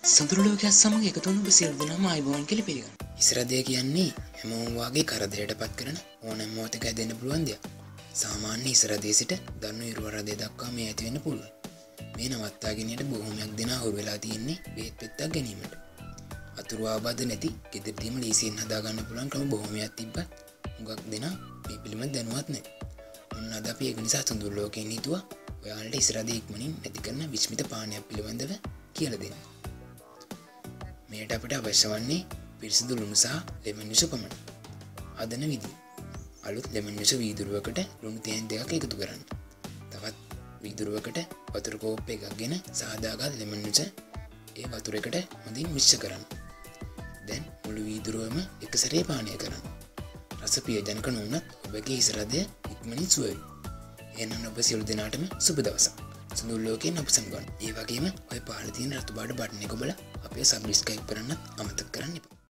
සඳුරු ලෝකයක් සමග එකතු වුණු ඔබ සියලු දෙනාම ආයුබෝවන් කියලා පිළිගන්නවා. ඉස්රදය කියන්නේ හැමෝම වාගේ කරදරයට පත් කරන ඕනෑම මොහොතක ඇදෙන්න පුළුවන් දෙයක්. සාමාන්‍ය ඉස්රදයේ සිට දන්නු ඉරුවරදය දක්වා මේ ඇති වෙන්න පුළුවන්. මේ නවත්තා ගැනීමට බොහෝමයක් දෙනා හුරු වෙලා තියෙන්නේ බෙහෙත් පෙත්තක් ගැනීමට. අතුරු ආබාධ නැති ගෙදරදීම ලීසියෙන් හදා ගන්න පුළුවන් ක්‍රම බොහෝමයක් තිබ්බත් හුඟක් දෙනා මේ පිළිබඳ දැනුවත් නැහැ. ඔන්න අද අපි ඒක නිසා සඳුරු ලෝකයෙන් හිතුවා ඔයාලට ඉස්රදය ඉක්මනින් නැති කරන විස්මිත පානයක් පිළිබඳව කියලා දෙන්න. මේට අපට අවශ්‍ය වන්නේ පිරිසිදු ලුණු සහ ලෙමන් යුෂ පමණයි. හදන විදිය. අලුත් ලෙමන් යුෂ වීදුරුවකට ලුණු තේන් දෙකක් එකතු කරන්න. තවත් වීදුරුවකට වතුර කෝප්ප එකක්ගෙන සාදාගත් ලෙමන් යුෂ ඒ වතුර එකට හොඳින් මිශ්‍ර කරන්න. දැන් මුළු වීදුරුවම එක සැරේ පානය කරන්න. රස ප්‍රියජනක නොවුනත් ඔබගේ ඉස්රදය ඉක්මනින් සුව වෙයි. එහෙනම් ඔබ සියලු දෙනාටම සුබ දවසක්. සඳුරු ලෝකයෙන් අප සමගන්න. ඒ වගේම ඔය පහළ තියෙන රතු පාට බටන් එක ඔබලා අපේ සබ්ස්ක්‍රයිබ් කරන්න අමතක කරන්න එපා.